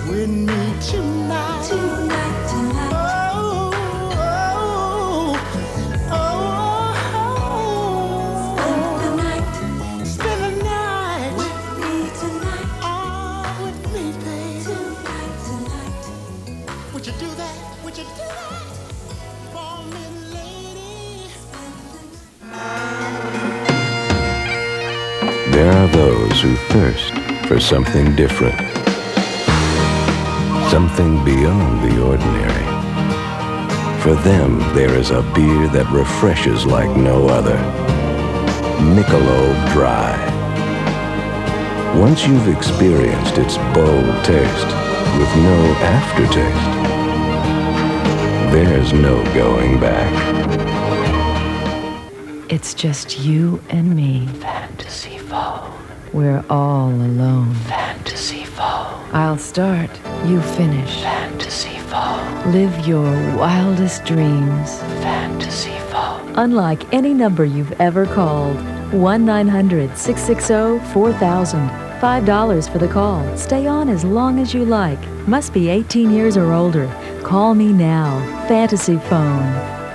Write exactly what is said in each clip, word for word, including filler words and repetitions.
with me tonight. Tonight, tonight. Oh, oh, oh, oh. Spend the night. Spend the night with me tonight. Oh, with me, babe. Tonight, tonight. Would you do that? Would you do that? For me, lady. There are those who thirst for something different, something beyond the ordinary. For them, there is a beer that refreshes like no other. Michelob Dry. Once you've experienced its bold taste with no aftertaste, there's no going back. It's just you and me. Fantasy phone. We're all alone. Fantasy phone. I'll start, you finish. Fantasy phone. Live your wildest dreams. Fantasy phone. Unlike any number you've ever called. one nine hundred, six six zero, four thousand. five dollars for the call. Stay on as long as you like. Must be eighteen years or older. Call me now. Fantasy phone.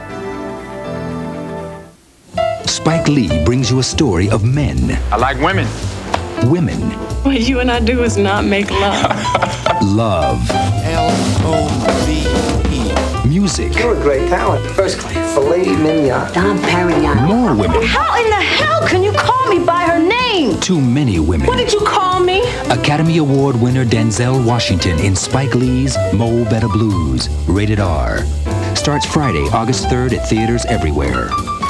Spike Lee brings you a story of men. I like women. Women. What you and I do is not make love. Love. L O V E. Music. You're a great talent. First class. Filet mignon. Dom Perignon. More women. How in the hell can you call me by her name? Too many women. What did you call me? Academy Award winner Denzel Washington in Spike Lee's Mo Better Blues. Rated R. Starts Friday, August third at theaters everywhere.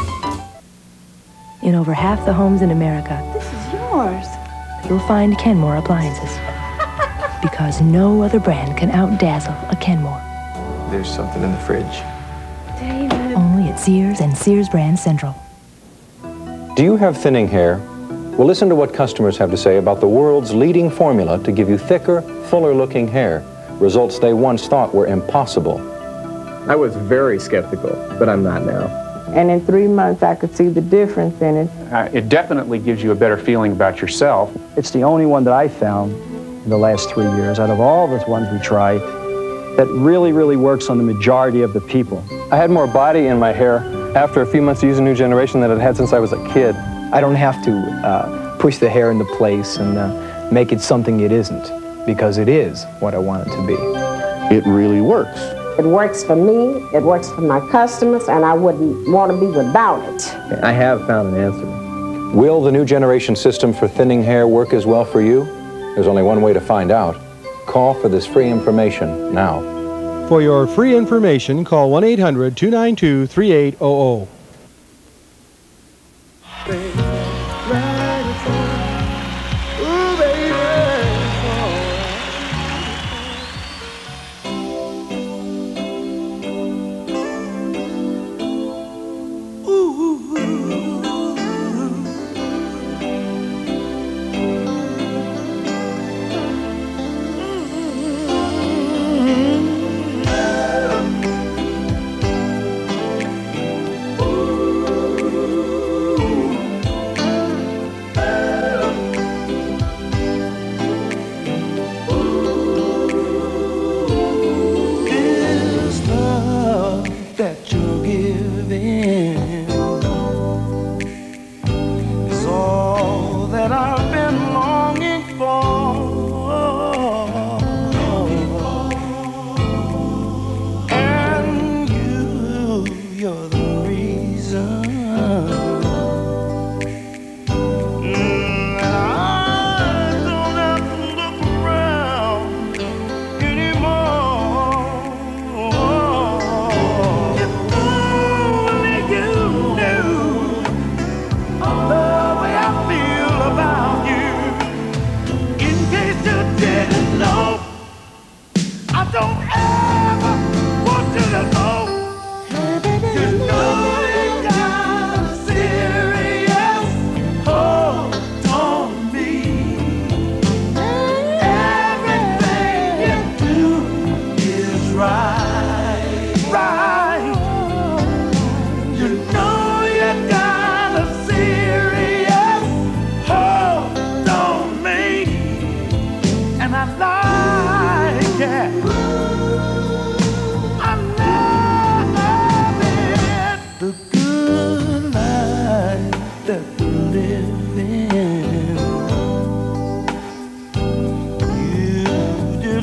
In over half the homes in America, This is yours. you'll find Kenmore appliances. Because no other brand can outdazzle a Kenmore. There's something in the fridge. David. Only at Sears and Sears Brand Central. Do you have thinning hair? Well, listen to what customers have to say about the world's leading formula to give you thicker, fuller-looking hair. Results they once thought were impossible. I was very skeptical, but I'm not now. And in three months, I could see the difference in it. Uh, it definitely gives you a better feeling about yourself. It's the only one that I found in the last three years, out of all the ones we tried, that really, really works on the majority of the people. I had more body in my hair after a few months of using New Generation than I'd had since I was a kid. I don't have to uh, push the hair into place and uh, make it something it isn't, because it is what I want it to be. It really works. It works for me, it works for my customers, and I wouldn't want to be without it. I have found an answer. Will the New Generation system for thinning hair work as well for you? There's only one way to find out. Call for this free information now. For your free information, call one eight hundred, two nine two, three eight zero zero.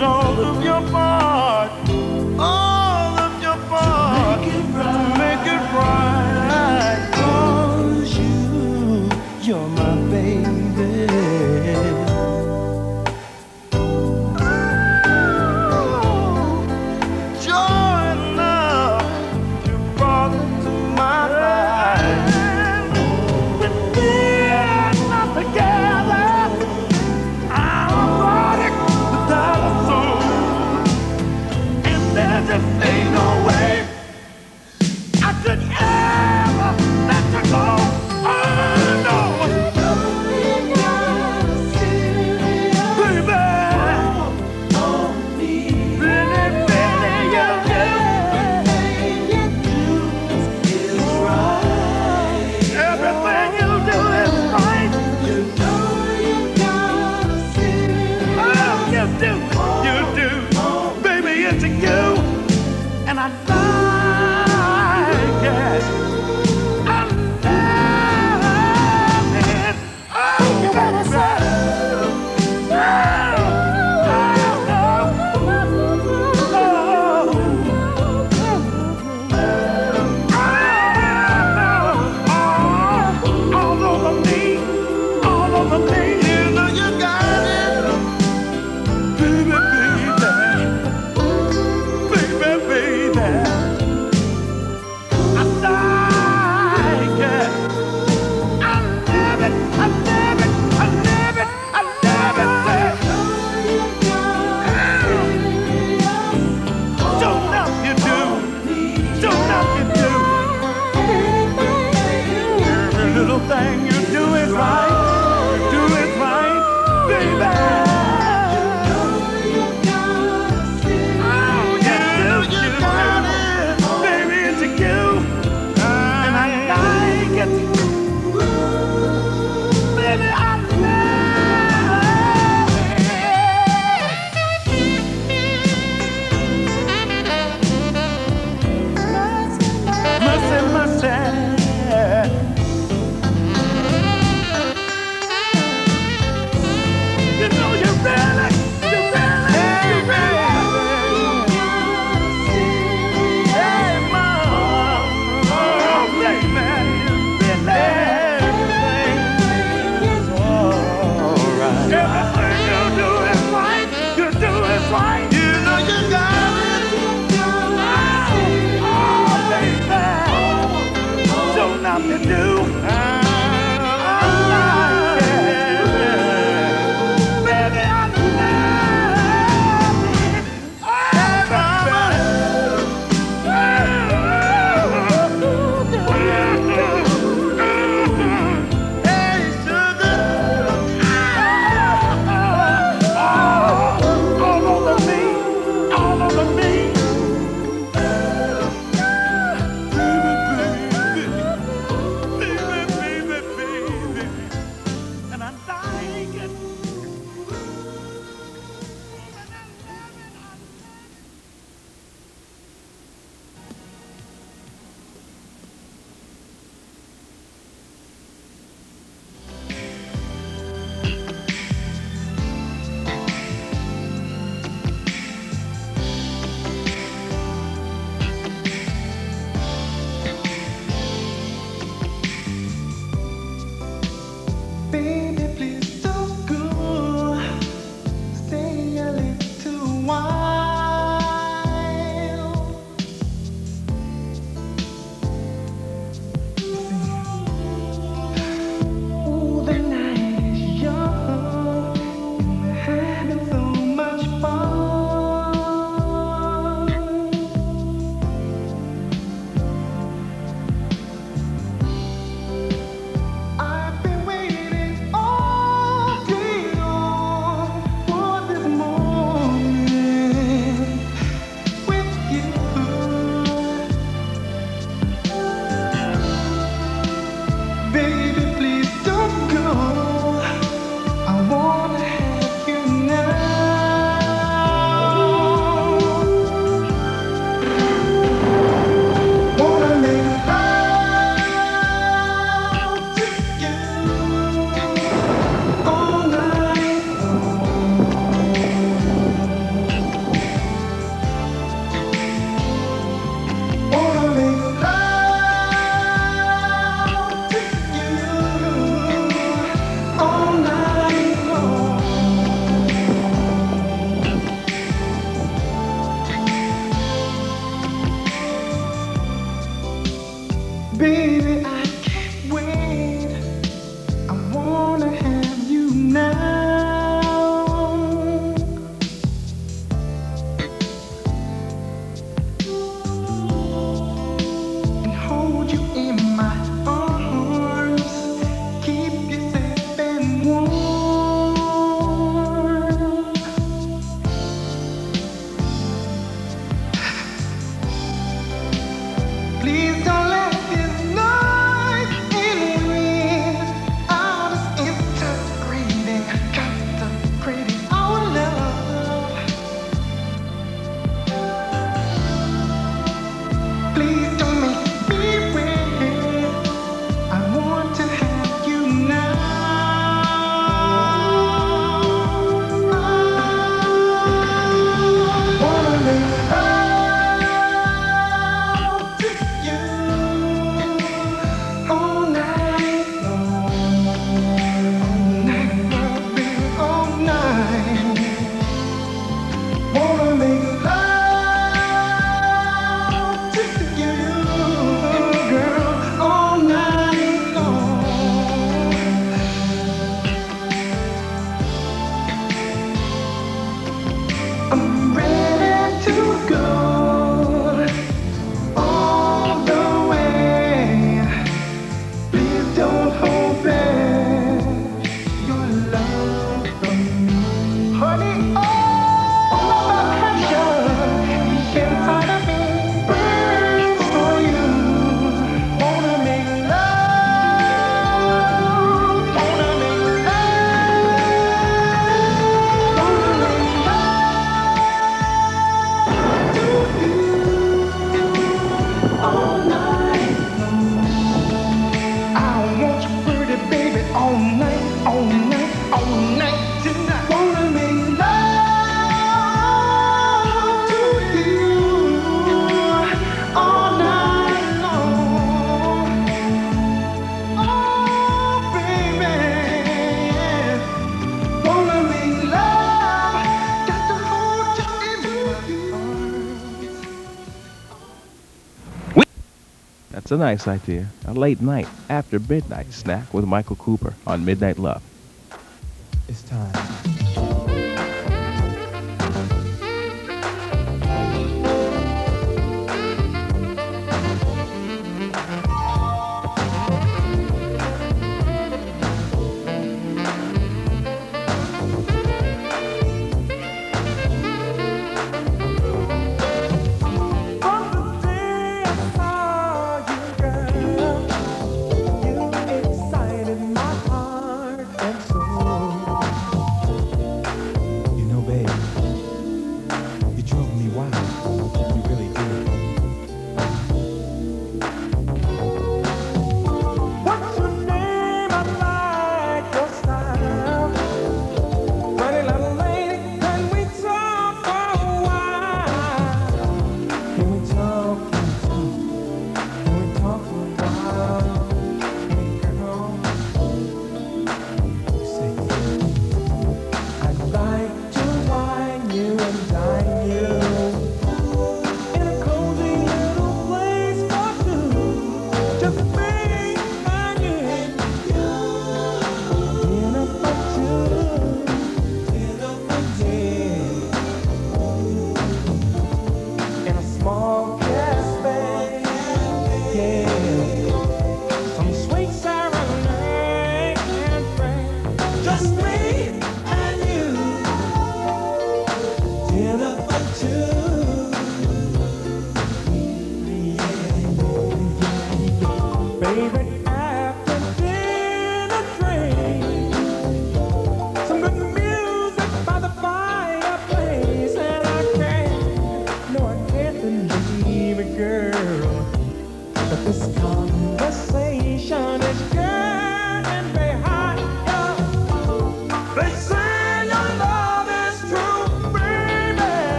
use all of your part, all of your part, to make it right, make it right. 'Cause you, you're my baby. Oh, joy and love you brought into my life. When we're not together, I'm a product without a soul, and there just ain't no way I could ever let you go. Oh no, baby, really, really, you do. Everything you do is right. You know you gotta see it. Oh, you do, you do, baby, it's you, and I like it. I love it. Oh, you better say. All over me, all over me. You know you got it, baby, baby, baby, baby. I like it. I love it. I love it. I love it. I love it. Don't know you do. Don't know you do. Every little thing you do is right. Do it right, baby. Oh, you do, you got it. Baby, it's you, and I like it. Baby, I mercy, mercy. You know you really, you really, you really. Hey, mom, oh, baby, you really. Everything's alright. Everything you do is right. You do is right. You know you got it. Oh, baby, so nothing to do. I like it. Baby, I love it. Hey, sugar. All over me, all over me. Baby, baby, baby. I'm ready to go all the way. Please don't hold back your love from me, honey. All the pressure inside of me burns for you. Wanna make love, wanna make love, wanna make love to you all night long. I want you pretty baby all night, all night, all night tonight. Wanna make love to you all night long. Oh baby, wanna make love, got to hold you in my arms. That's a nice idea. A late night, after midnight snack with Michael Cooper on Midnight Love. It's time.